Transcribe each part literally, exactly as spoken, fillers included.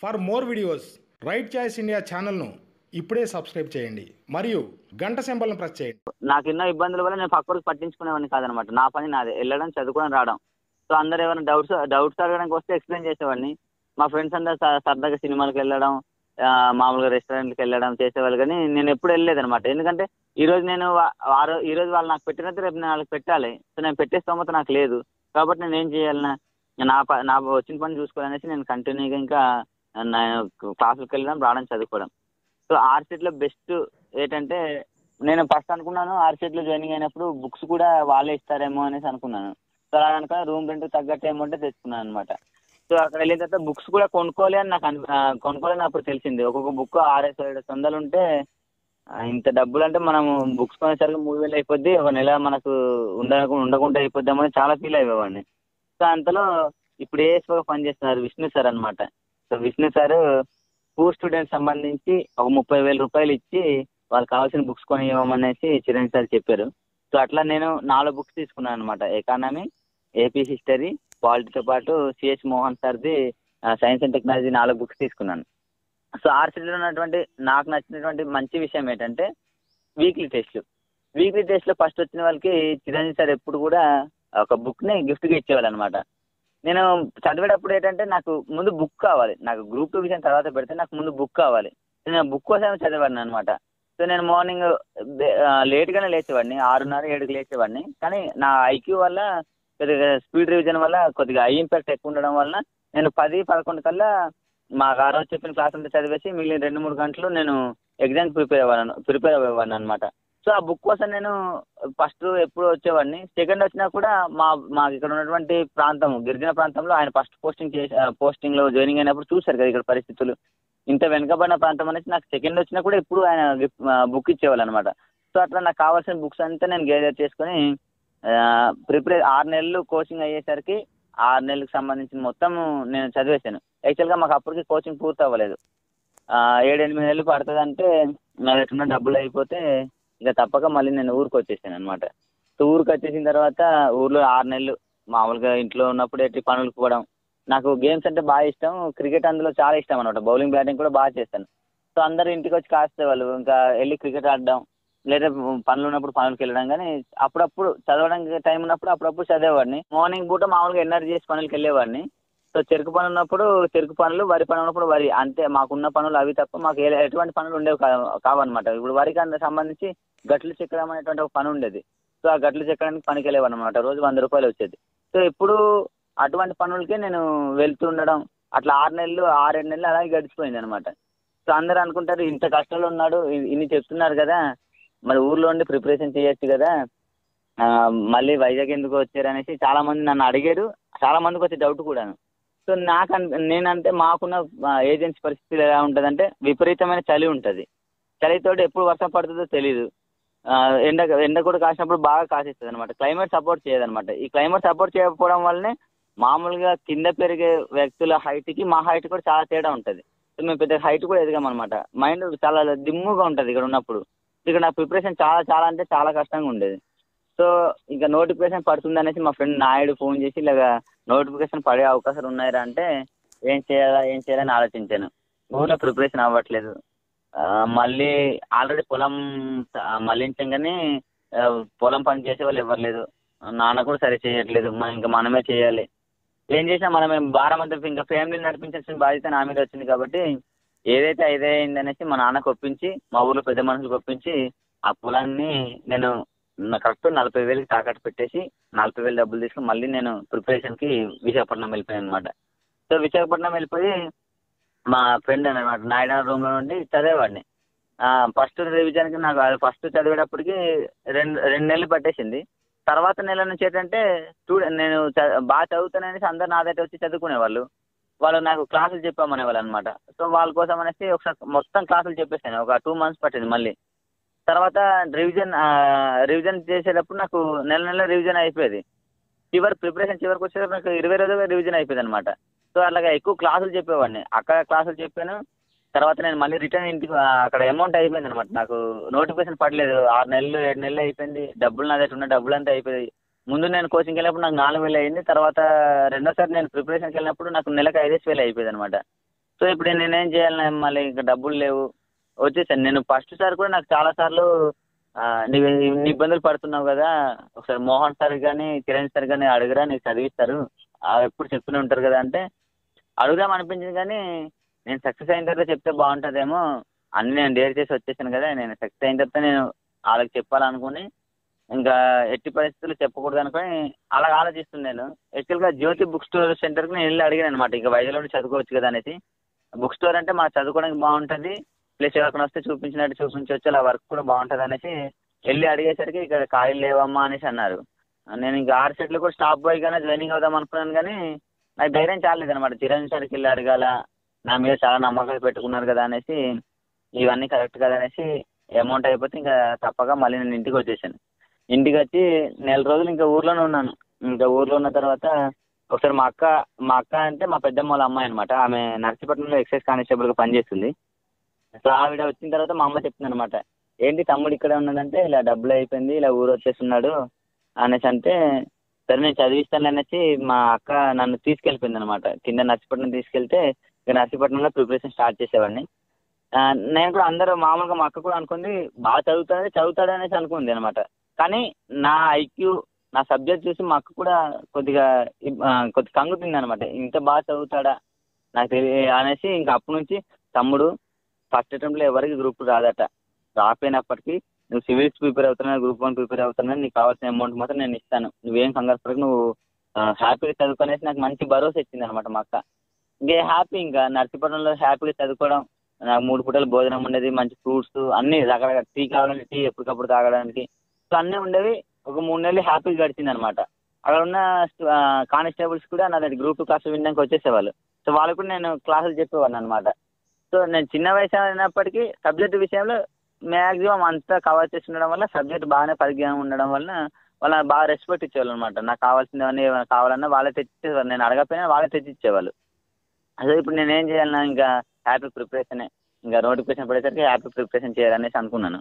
For more videos right choice India ఛానల్ను ఇప్పుడే subscribe చేయండి మరియు గంట సింబల్ను ప్రెస్ చేయండి. నాకు ఎన్నో ఇబ్బందుల వల్ల నేను పక్కకు పట్టించుకునేవాడిని కాదనమాట. నా పని నాదే, వెళ్ళడం చదువుకోవడం రావడం. సో అందరు ఏమైనా డౌట్స్ డౌట్స్ అడగడానికి వస్తే ఎక్స్ప్లెయిన్ చేసేవాడిని. మా ఫ్రెండ్స్ అందరు సరదాగా సినిమాలకు వెళ్ళడం, మామూలుగా రెస్టారెంట్కి వెళ్ళడం చేసేవాళ్ళు. కానీ నేను ఎప్పుడు వెళ్ళలేదనమాట. ఎందుకంటే ఈరోజు నేను వారు ఈరోజు వాళ్ళు నాకు పెట్టినట్టు రేపు నేను వాళ్ళకి పెట్టాలి. సో నేను పెట్టే స్తోమత నాకు లేదు. కాబట్టి నేను ఏం చేయాలన్నా నా ప నా వచ్చిన పని చూసుకోవాలనేసి నేను కంటిన్యూగా ఇంకా క్లాసులకు వెళ్ళడం, రావడం, చదువుకోవడం. సో ఆర్సెట్లో బెస్ట్ ఏంటంటే నేను ఫస్ట్ అనుకున్నాను ఆర్సెట్లో జాయినింగ్ అయినప్పుడు బుక్స్ కూడా వాళ్ళే ఇస్తారేమో అనేసి అనుకున్నాను. సో అలా అనుకుని రూమ్ రెంట్ తగ్గట్టు ఏమంటే తెచ్చుకున్నాను అనమాట. సో అక్కడ వెళ్ళిన తర్వాత బుక్స్ కూడా కొనుక్కోలే అని నాకు కొనుక్కోలేని అప్పుడు తెలిసింది. ఒక్కొక్క బుక్ ఆరేసి ఏడు వందలు ఉంటే ఇంత డబ్బులు అంటే మనం బుక్స్ కొనేసరికి మూడు వేలు అయిపోద్ది, ఒక నెల మనకు ఉండ ఉండకుండా అయిపోద్దామని చాలా ఫీల్ అయ్యేవాడిని. సో అంతలో ఇప్పుడు ఏఎస్ఓగా పనిచేస్తున్నారు విష్ణు సార్ అనమాట. So Vishnu sir poor students సంబంధించి ఒక ముప్పై వేల రూపాయలు ఇచ్చి వాళ్ళకి కావాల్సిన బుక్స్ కొని ఇవ్వమనేసి చిరంజీవి సార్ చెప్పారు. సో అట్లా నేను నాలుగు బుక్స్ తీసుకున్నాను అనమాట. ఎకానమీ, ఏపీ హిస్టరీ, పాలిటీతో పాటు సిహెచ్ మోహన్ సార్ది సైన్స్ అండ్ టెక్నాలజీ నాలుగు బుక్స్ తీసుకున్నాను. సో ఆర్సీలో ఉన్నటువంటి నాకు నచ్చినటువంటి మంచి విషయం ఏంటంటే వీక్లీ టెస్ట్లు. వీక్లీ టెస్ట్లో ఫస్ట్ వచ్చిన వాళ్ళకి చిరంజీవి సార్ ఎప్పుడు కూడా ఒక బుక్ని గిఫ్ట్గా ఇచ్చేవాళ్ళు అనమాట. నేను చదివేటప్పుడు ఏంటంటే నాకు ముందు బుక్ కావాలి. నాకు గ్రూప్ టూ విషయం తర్వాత పెడితే నాకు ముందు బుక్ కావాలి. నేను బుక్ కోసం చదివాడిని అనమాట. సో నేను మార్నింగ్ లేట్గానే లేచేవాడిని, ఆరున్నర ఏడుకి లేచేవాడిని. కానీ నా ఐక్యూ వల్ల కొద్దిగా స్పీడ్ రివిజన్ వల్ల కొద్దిగా ఐ ఇంపాక్ట్ ఎక్కువ ఉండడం వల్ల నేను పది పదకొండు కల్లా మాకు ఆ రోజు చెప్పిన క్లాస్ అంతా చదివేసి మిగిలిన రెండు మూడు గంటలు నేను ఎగ్జామ్కి ప్రిపేర్ అవ్వాను ప్రిపేర్ అవ్వేవాడిని అనమాట. సో ఆ బుక్ కోసం నేను ఫస్ట్ ఎప్పుడు వచ్చేవాడిని. సెకండ్ వచ్చినా కూడా మా మాకు ఇక్కడ ఉన్నటువంటి ప్రాంతం గిరిజన ప్రాంతంలో ఆయన ఫస్ట్ పోస్టింగ్ చేసి పోస్టింగ్లో జాయినింగ్ అయినప్పుడు చూశారు కదా ఇక్కడ పరిస్థితులు ఇంత వెనుకబడిన ప్రాంతం అనేసి నాకు సెకండ్ వచ్చినా కూడా ఎప్పుడు ఆయన బుక్ ఇచ్చేవాళ్ళు అనమాట. సో అట్లా నాకు కావాల్సిన బుక్స్ అంతా నేను గ్యాదర్ చేసుకొని ప్రిపేర్ ఆరు నెలలు కోచింగ్ అయ్యేసరికి ఆరు నెలలకు సంబంధించిన మొత్తం నేను చదివేశాను. యాక్చువల్గా మాకు అప్పటికి కోచింగ్ పూర్తి అవ్వలేదు. ఏడు ఎనిమిది నెలలు పడుతుందంటే నా దగ్గర డబ్బులు అయిపోతే ఇక తప్పక మళ్ళీ నేను ఊరికి వచ్చేసాను అనమాట. సో ఊరికి వచ్చేసిన తర్వాత ఊర్లో ఆరు నెలలు మామూలుగా ఇంట్లో ఉన్నప్పుడు ఎట్టి పనులకు పోవడం. నాకు గేమ్స్ అంటే బాగా ఇష్టం, క్రికెట్ అందులో చాలా ఇష్టం అనమాట. బౌలింగ్ బ్యాటింగ్ కూడా బాగా చేస్తాను. సో అందరు ఇంటికి వచ్చి కాసేవాళ్ళు, ఇంకా వెళ్ళి క్రికెట్ ఆడడం లేదా పనులు ఉన్నప్పుడు పనులకు వెళ్ళడం. కానీ అప్పుడప్పుడు చదవడానికి టైం ఉన్నప్పుడు అప్పుడప్పుడు చదివేవాడిని. మార్నింగ్ పూట మామూలుగా ఎనర్జీ చేసి పనులకు వెళ్ళేవాడిని. సో చెరుకు పనులు ఉన్నప్పుడు చెరుకు పనులు, వరి పనులు ఉన్నప్పుడు వరి, అంతే. మాకున్న పనులు అవి తప్ప మాకు ఎటువంటి పనులు ఉండేవి కావన్నమాట. ఇప్పుడు వరికి సంబంధించి గట్లు చెక్కడం అనేటువంటి ఒక పని ఉండేది. సో ఆ గట్లు చెక్కడానికి పనికి వెళ్ళేవాడు అనమాట. రోజు వంద రూపాయలు వచ్చేది. సో ఎప్పుడు అటువంటి పనులకే నేను వెళ్తూ ఉండడం. అట్లా ఆరు నెలలు ఆరేడు నెలలు అలాగే గడిచిపోయింది అనమాట. సో అందరూ అనుకుంటారు ఇంత కష్టంలో ఉన్నాడు, ఇన్ని చెప్తున్నారు కదా, మరి ఊర్లో ఉండి ప్రిపరేషన్ చేయొచ్చు కదా, మళ్ళీ వైజాగ్ ఎందుకు వచ్చారు అనేసి చాలామంది నన్ను అడిగారు. చాలామందికి వచ్చే డౌట్ కూడాను. సో నాకు నేనంటే మాకున్న ఏజెన్సీ పరిస్థితులు ఎలా ఉంటుందంటే విపరీతమైన చలి ఉంటుంది. చలితోటి ఎప్పుడు వర్షం పడుతుందో తెలీదు. ఎండ ఎండ కూడా కాసినప్పుడు బాగా కాసేస్తుంది అనమాట. క్లైమేట్ సపోర్ట్ చేయదనమాట. ఈ క్లైమేట్ సపోర్ట్ చేయకపోవడం వల్లనే మామూలుగా కింద పెరిగే వ్యక్తుల హైట్కి మా హైట్ కూడా చాలా తేడా ఉంటుంది. సో మేము పెద్ద హైట్ కూడా ఎదిగామన్నమాట. మైండ్ చాలా దిమ్ముగా ఉంటుంది ఇక్కడ ఉన్నప్పుడు. ఇక్కడ నా ప్రిపరేషన్ చాలా చాలా అంటే చాలా కష్టంగా ఉండేది. సో ఇంకా నోటిఫికేషన్ పడుతుంది అనేసి మా ఫ్రెండ్ నాయుడు ఫోన్ చేసి ఇలాగా నోటిఫికేషన్ పడే అవకాశాలు ఉన్నాయా అంటే ఏం చేయాలా ఏం చేయాలని ఆలోచించాను. ఊళ్ళో ప్రిపరేషన్ అవ్వట్లేదు. మళ్ళీ ఆల్రెడీ పొలం మళ్ళించాం కానీ పొలం పని చేసే వాళ్ళు ఎవరు లేదు. నాన్న కూడా సరి చేయట్లేదు. ఇంకా మనమే చేయాలి. ఏం చేసినా మనమే భారం అంతా ఇంకా ఫ్యామిలీని నడిపించాల్సిన బాధ్యత నా మీద వచ్చింది. కాబట్టి ఏదైతే అదే అయింది అనేసి మా నాన్నకు ఒప్పించి మా ఊళ్ళో పెద్ద మనుషులకు ఒప్పించి ఆ పొలాన్ని నేను కరెక్ట్ నలభై వేలకి తాకట్టు పెట్టేసి నలభై వేలు డబ్బులు తీసుకుని మళ్ళీ నేను ప్రిపరేషన్కి విశాఖపట్నం వెళ్ళిపోయాను అనమాట. సో విశాఖపట్నం వెళ్ళిపోయి మా ఫ్రెండ్ అనమాట నాయుడు రూమ్లో నుండి చదివేవాడిని. ఫస్ట్ రివిజన్కి నాకు ఫస్ట్ చదివేటప్పటికి రెండు రెండు నెలలు పట్టేసింది. తర్వాత నెల నుంచి ఏంటంటే స్టూడెంట్ నేను బాగా చదువుతాననేసి అందరు నా దగ్గర వచ్చి చదువుకునేవాళ్ళు. వాళ్ళు నాకు క్లాసులు చెప్పామనేవాళ్ళు అనమాట. సో వాళ్ళ కోసం అనేసి ఒకసారి మొత్తం క్లాసులు చెప్పేసాను. ఒక టూ మంత్స్ పట్టింది. మళ్ళీ తర్వాత రివిజన్ రివిజన్ చేసేటప్పుడు నాకు నెల నెల రివిజన్ అయిపోయేది. చివరి ప్రిపరేషన్ చివరికి వచ్చేటప్పుడు నాకు ఇరవై రోజులుగా రివిజన్ అయిపోయింది అనమాట. సో అలాగా ఎక్కువ క్లాసులు చెప్పేవాడిని. అక్కడ క్లాసులు చెప్పాను. తర్వాత నేను మళ్ళీ రిటర్న్ ఇంటికి అక్కడ అమౌంట్ అయిపోయింది అనమాట. నాకు నోటిఫికేషన్ పడలేదు. ఆరు నెలలు ఏడు నెలలు అయిపోయింది. డబ్బులు నా దగ్గర ఉన్న డబ్బులు అంతా అయిపోయాయి. ముందు నేను కోచింగ్కి వెళ్ళినప్పుడు నాకు నాలుగు వేలు అయింది. తర్వాత రెండోసారి నేను ప్రిపరేషన్కి వెళ్ళినప్పుడు నాకు నెలకు ఐదేసి వేలు అయిపోయింది అనమాట. సో ఇప్పుడు నేనేం చేయాలి, మళ్ళీ ఇంకా డబ్బులు లేవు, వచ్చేసాను. నేను ఫస్ట్ సార్ కూడా నాకు చాలాసార్లు నీవు ఇన్ని ఇబ్బందులు పడుతున్నావు కదా, ఒకసారి మోహన్ సార్ కానీ కిరణ్ సార్ కానీ అడుగురా, నీకు చదివిస్తారు, ఎప్పుడు చెప్తూనే ఉంటారు కదా అంటే అడుగుదాం అనిపించింది. కానీ నేను సక్సెస్ అయిన తర్వాత చెప్తే బాగుంటుందేమో, అన్నీ నేను డేర్ చేసి వచ్చేసాను కదా, నేను సక్సెస్ అయిన తర్వాత నేను వాళ్ళకి చెప్పాలనుకుని ఇంకా ఎట్టి పరిస్థితులు చెప్పకూడదు అనుకుని అలా ఆలోచిస్తుంది. నేను యాక్చువల్గా జ్యోతి బుక్ స్టోర్ సెంటర్కి నేను వెళ్ళి అడిగాను అనమాట, ఇంకా వైజాగ్లో ఉండి చదువుకోవచ్చు కదా అనేసి. బుక్ స్టోర్ అంటే మాకు చదువుకోవడానికి బాగుంటుంది, ప్లస్ ఎవరికైనా వస్తే చూపించినట్టు చూపించవచ్చు, అలా వర్క్ కూడా బాగుంటుంది అనేసి వెళ్ళి అడిగేసరికి ఇక్కడ ఖాళీ లేవమ్మా అనేసి అన్నారు. నేను ఇంకా ఆరు సెట్లు కూడా స్టాఫ్ బాయ్గానే జాయినింగ్ అవుదాం అనుకున్నాను, కానీ నాకు ధైర్యం చాలేదనమాట. చిరంజీవి సార్కి వెళ్ళి అడగాల, నా మీద చాలా నమ్మకాలు పెట్టుకున్నారు కదా అనేసి, ఇవన్నీ కరెక్ట్ కదా అనేసి అమౌంట్ అయిపోతే ఇంకా తప్పక మళ్ళీ నేను ఇంటికి వచ్చేసాను. ఇంటికి వచ్చి నెల రోజులు ఇంకా ఊర్లోనే ఉన్నాను. ఇంకా ఊర్లో ఉన్న తర్వాత ఒకసారి మా అక్క మా అక్క అంటే మా పెద్దమ్మ వాళ్ళ అమ్మాయి అనమాట, ఆమె నర్సీపట్నంలో ఎక్సైజ్ కానిస్టేబుల్గా పనిచేస్తుంది. సో ఆవిడ వచ్చిన తర్వాత మా అమ్మ చెప్తుంది అనమాట, ఏంటి తమ్ముడు ఇక్కడే ఉన్నాడంటే ఇలా డబ్బులు అయిపోయింది, ఇలా ఊరు వచ్చేస్తున్నాడు అనేసి అంటే, సరే నేను చదివిస్తాను అనేసి మా అక్క నన్ను తీసుకెళ్ళిపోయింది అనమాట. కింద నర్సీపట్నం తీసుకెళ్తే ఇక నర్సీపట్నంలో ప్రిపరేషన్ స్టార్ట్ చేసేవాడిని. నేను కూడా అందరూ మామూలుగా మా అక్క కూడా అనుకుంది బాగా చదువుతాడే చదువుతాడు అనేసి అనుకుంది అనమాట. కానీ నా ఐక్యూ నా సబ్జెక్ట్ చూసి మా అక్క కూడా కొద్దిగా కొద్దిగా కంగుతుంది అనమాట, ఇంత బాగా చదువుతాడా నాకు తెలియ అనేసి. ఇంకా అప్పటి నుంచి తమ్ముడు ఫస్ట్ అటెంప్ట్లో ఎవరికి గ్రూప్ రాదట, రాపోయినప్పటికీ నువ్వు సివిల్స్ ప్రిపేర్ అవుతున్నా, గ్రూప్ వన్ ప్రిపేర్ అవుతున్నా, నీకు కావాల్సిన అమౌంట్ మాత్రం నేను ఇస్తాను, నువ్వేం కంగారు పడకు, నువ్వు హ్యాపీగా చదువుకునేసి నాకు మంచి భరోసా ఇచ్చింది అనమాట మా అక్క. ఇంకే హ్యాపీ, ఇంకా నర్సీపట్నంలో హ్యాపీగా చదువుకోవడం, నాకు మూడు పూటలు భోజనం ఉండేది, మంచి ఫ్రూట్స్ అన్నీ రకరకాల, టీ కావాలంటే టీ ఎప్పటికప్పుడు తాగడానికి, సో అన్నీ ఉండేవి. ఒక మూడు నెలలు హ్యాపీగా గడిచింది అనమాట. అక్కడ ఉన్న కానిస్టేబుల్స్ కూడా నా దగ్గర గ్రూప్ టూ క్లాసులు వినడానికి వచ్చేసేవాళ్ళు. సో వాళ్ళకు కూడా నేను క్లాసులు చెప్పేవాడిని అనమాట. సో నేను చిన్న వయసు అయినప్పటికీ సబ్జెక్టు విషయంలో మ్యాక్సిమం అంతా కవర్ చేసి ఉండడం వల్ల, సబ్జెక్ట్ బాగానే పరిజ్ఞానం ఉండడం వల్ల వాళ్ళ బాగా రెస్పెక్ట్ ఇచ్చేవాళ్ళు అనమాట. నాకు కావాల్సినవన్నీ ఏమైనా కావాలన్నా వాళ్ళే తెచ్చిచ్చేవాళ్ళు, నేను అడగకపోయినా వాళ్ళే తెచ్చిచ్చేవాళ్ళు. అదే ఇప్పుడు నేను ఏం చేయాలన్నా ఇంకా హ్యాపీ ప్రిపరేషనే, ఇంకా నోటిఫికేషన్ పడేసరికి హ్యాపీ ప్రిపరేషన్ చేయాలనేసి అనుకున్నాను.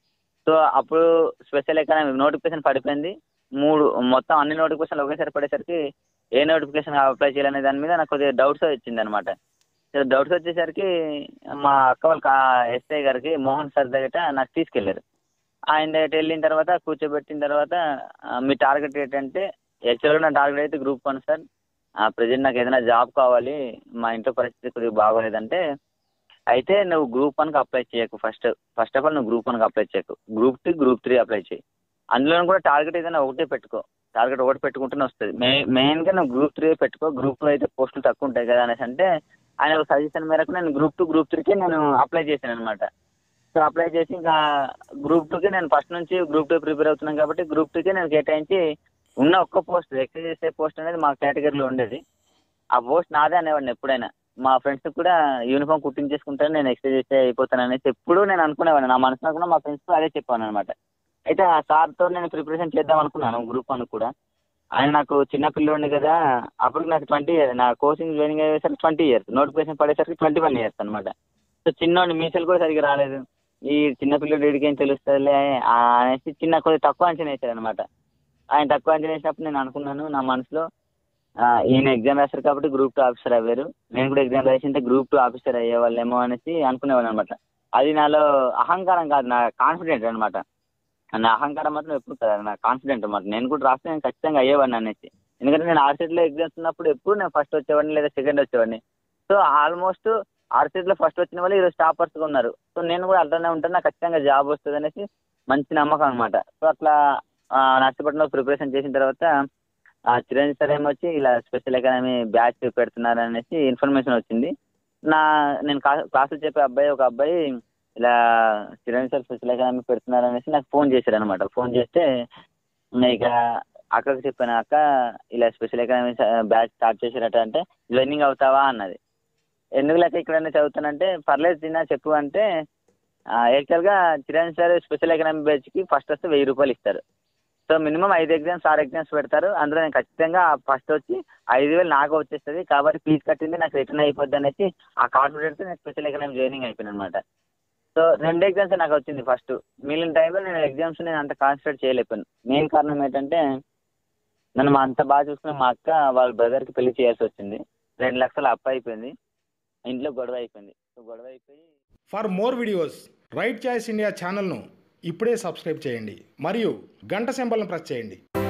సో అప్పుడు స్పెషల్ ఎకనామిక్ నోటిఫికేషన్ పడిపోయింది. మూడు మొత్తం అన్ని నోటిఫికేషన్లు ఒకేసారి పడేసరికి ఏ నోటిఫికేషన్ అప్లై చేయాలనే దాని మీద నాకు కొద్దిగా డౌట్స్ వచ్చింది అనమాట. సో డౌట్స్ వచ్చేసరికి మా అక్క వాళ్ళ ఎస్ఐ గారికి మోహన్ సార్ దగ్గర నాకు తీసుకెళ్ళారు. ఆయన దగ్గర వెళ్ళిన తర్వాత కూర్చోబెట్టిన తర్వాత మీ టార్గెట్ ఏంటంటే, యాక్చువల్గా నా టార్గెట్ అయితే గ్రూప్ వన్ సార్, ప్రజెంట్ నాకు ఏదైనా జాబ్ కావాలి, మా ఇంట్లో పరిస్థితి కొద్దిగా బాగోలేదంటే, అయితే నువ్వు గ్రూప్ వన్కి అప్లై చేయకు, ఫస్ట్ ఫస్ట్ ఆఫ్ ఆల్ నువ్వు గ్రూప్ వన్కి అప్లై చేయకు, group two group three apply చేయి, అందులో కూడా టార్గెట్ ఏదైనా ఒకటే పెట్టుకో, టార్గెట్ ఒకటి పెట్టుకుంటేనే వస్తుంది, మె మెయిన్గా నువ్వు గ్రూప్ త్రీ పెట్టుకో, గ్రూప్ టూ అయితే పోస్టులు తక్కువ ఉంటాయి కదా అనేసి అంటే, ఆయన ఒక సజెషన్ మేరకు నేను గ్రూప్ టూ గ్రూప్ త్రీకి నేను అప్లై చేశాను అనమాట. సో అప్లై చేసి ఇంకా గ్రూప్ టూకి నేను ఫస్ట్ నుంచి గ్రూప్ టూ ప్రిపేర్ అవుతున్నాను కాబట్టి గ్రూప్ టూకి నేను కేటాయించి ఉన్న ఒక్క పోస్ట్ ఎక్సైజ్ చేసే పోస్ట్ అనేది మా కేటగిరీలో ఉండేది. ఆ పోస్ట్ నాదే అనేవాడిని ఎప్పుడైనా. మా ఫ్రెండ్స్ కూడా యూనిఫామ్ కుట్టించేసుకుంటాను, నేను ఎక్సైజ్ చేస్తే అయిపోతాను అనేసి ఎప్పుడు నేను అనుకునేవాడిని. నా మనసులో కూడా మా ఫ్రెండ్స్తో అదే చెప్పాను అనమాట. అయితే ఆ సార్తో నేను ప్రిపరేషన్ చేద్దాం అనుకున్నాను గ్రూప్ వన్ కూడా. ఆయన నాకు చిన్న పిల్లోడిని కదా, అప్పుడు నాకు ట్వంటీ ఇయర్స్, నా కోచింగ్ జాయినింగ్ అయ్యేసరికి ట్వంటీ ఇయర్స్, నోటిఫికేషన్ పడేసరికి ట్వంటీ వన్ ఇయర్స్ అనమాట. సో చిన్నోడిని మీసలు కూడా సరిగ్గా రాలేదు, ఈ చిన్న పిల్లడు వీడికి ఏం తెలుస్తుందిలే అనేసి చిన్న కొద్దిగా తక్కువ అంచనా వేసాడు అనమాట. ఆయన తక్కువ అంచనా వేసినప్పుడు నేను అనుకున్నాను నా మనసులో, ఈయన ఎగ్జామ్ రాశారు కాబట్టి గ్రూప్ టూ ఆఫీసర్ అయ్యారు, నేను కూడా ఎగ్జామ్ రాసింటే గ్రూప్ టూ ఆఫీసర్ అయ్యేవాళ్ళేమో అనేసి అనుకునేవాళ్ళు అనమాట. అది నాలో అహంకారం కాదు, నా కాన్ఫిడెంట్ అనమాట. నా అహంకారం మాత్రం ఎప్పుడు కదా, నా కాన్ఫిడెంట్ అనమాట. నేను కూడా రాస్తే నేను ఖచ్చితంగా అయ్యేవాడిని అనేసి. ఎందుకంటే నేను ఆర్సెట్లో ఎగ్జామ్స్ ఉన్నప్పుడు ఎప్పుడు నేను ఫస్ట్ వచ్చేవాడిని లేదా సెకండ్ వచ్చేవాడిని. సో ఆల్మోస్ట్ ఆర్సెట్లో ఫస్ట్ వచ్చిన వాళ్ళు ఈరోజు టాపర్స్గా ఉన్నారు. సో నేను కూడా అట్లానే ఉంటాను, నాకు ఖచ్చితంగా జాబ్ వస్తుంది అనేసి మంచి నమ్మకం అనమాట. సో అట్లా నర్సీపట్నంలో ప్రిపరేషన్ చేసిన తర్వాత చిరంజీవి సార్ ఏమొచ్చి ఇలా స్పెషల్ ఎకానమీ బ్యాచ్ పెడుతున్నారు అనేసి ఇన్ఫర్మేషన్ వచ్చింది. నా నేను క్లాసులు చెప్పే అబ్బాయి ఒక అబ్బాయి ఇలా చిరంజీవి సార్ స్పెషల్ ఎకానమీ పెడుతున్నారు అనేసి నాకు ఫోన్ చేశారు అనమాట. ఫోన్ చేస్తే ఇక అక్కకు చెప్పాను, అక్క ఇలా స్పెషల్ ఎకానమీ బ్యాచ్ స్టార్ట్ చేశారట అంటే జాయినింగ్ అవుతావా అన్నది. ఎందుకు లేక ఇక్కడనే చదువుతానంటే, పర్లేదు తిన్నా చెప్పు అంటే, యాక్చువల్గా చిరంజీవి సార్ స్పెషల్ ఎకనామిక్ బ్యాచ్కి ఫస్ట్ వస్తే వెయ్యి రూపాయలు ఇస్తారు. సో మినిమం ఐదు ఎగ్జామ్స్ ఆరు ఎగ్జామ్స్ పెడతారు, అందులో నేను ఖచ్చితంగా ఫస్ట్ వచ్చి ఐదు వేలు నాకు వచ్చేస్తుంది కాబట్టి ఫీజు కట్టింది నాకు రిటర్న్ అయిపోద్ది అనేసి ఆ కాన్ఫిడెన్స్ నేను స్పెషల్ ఎకనామిక్ జాయినింగ్ అయిపోయాను అనమాట. సో రెండు ఎగ్జామ్స్ నాకు వచ్చింది ఫస్ట్, మిగిలిన టైంలో నేను ఎగ్జామ్స్ నేను అంత కాన్సన్ట్రేట్ చేయలేకపోయాను. మెయిన్ కారణం ఏంటంటే, నన్ను అంత బాగా చూసుకున్న మా అక్క వాళ్ళ బ్రదర్కి పెళ్లి చేయాల్సి వచ్చింది, రెండు లక్షలు అప్పు అయిపోయింది. ఇంట్లో గొడవ అయిపోయింది. సో గొడవ అయిపోయి for more videos right choice India ఛానల్ను ఇప్పుడే సబ్స్క్రైబ్ చేయండి మరియు గంట సింబల్ను ప్రెస్ చేయండి.